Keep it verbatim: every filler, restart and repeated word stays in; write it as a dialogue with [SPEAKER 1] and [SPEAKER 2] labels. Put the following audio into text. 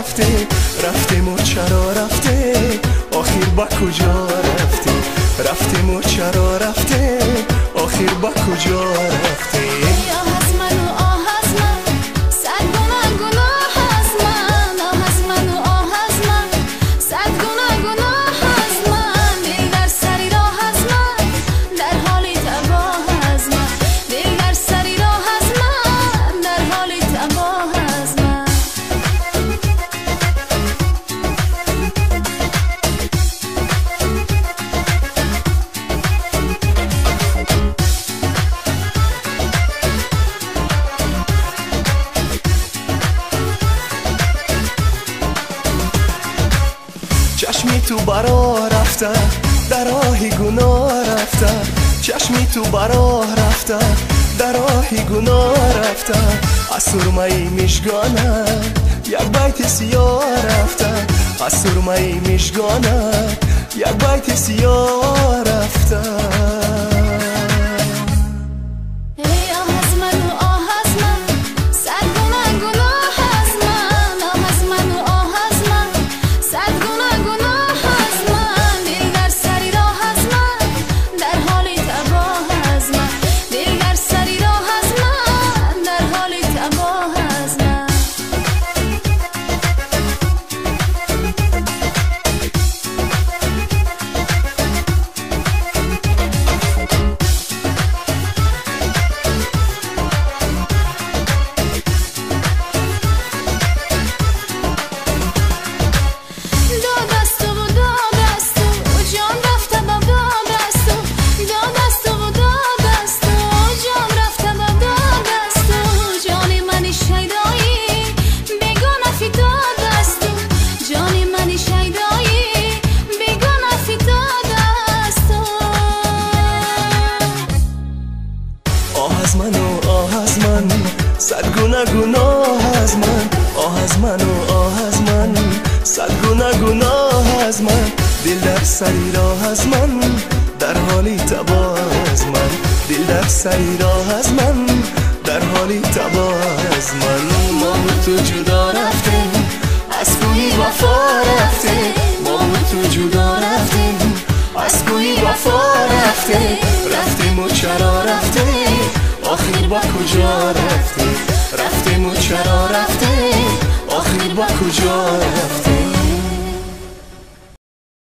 [SPEAKER 1] رفته رفتیم و چرا رفته آخر با کجا رفته رفتیم و چرا رفته آخر با کجا رفته چشمی تو برا رفته در راه گناه رفته چشمی تو برا رفته در راه گناه رفته از سرمه مشگانه یک بیت سیاه رفته از سرمه مشگانه یک بیت سیاه رفته صد گونه گناه از من آه از من و آه از من صد گونه گناه از من دل در سری راه از من در حالی تباه از من دل در سری راه از من در حالی تباه از من ما و تو جدا رفتیم از کوی وفا رفتیم ما و تو جدا رفتیم از کوی وفا رفتیم رفتیم و چرا رفتیم آخر با کجا رفته رفتیم و چرا رفته آخر با کجا رفته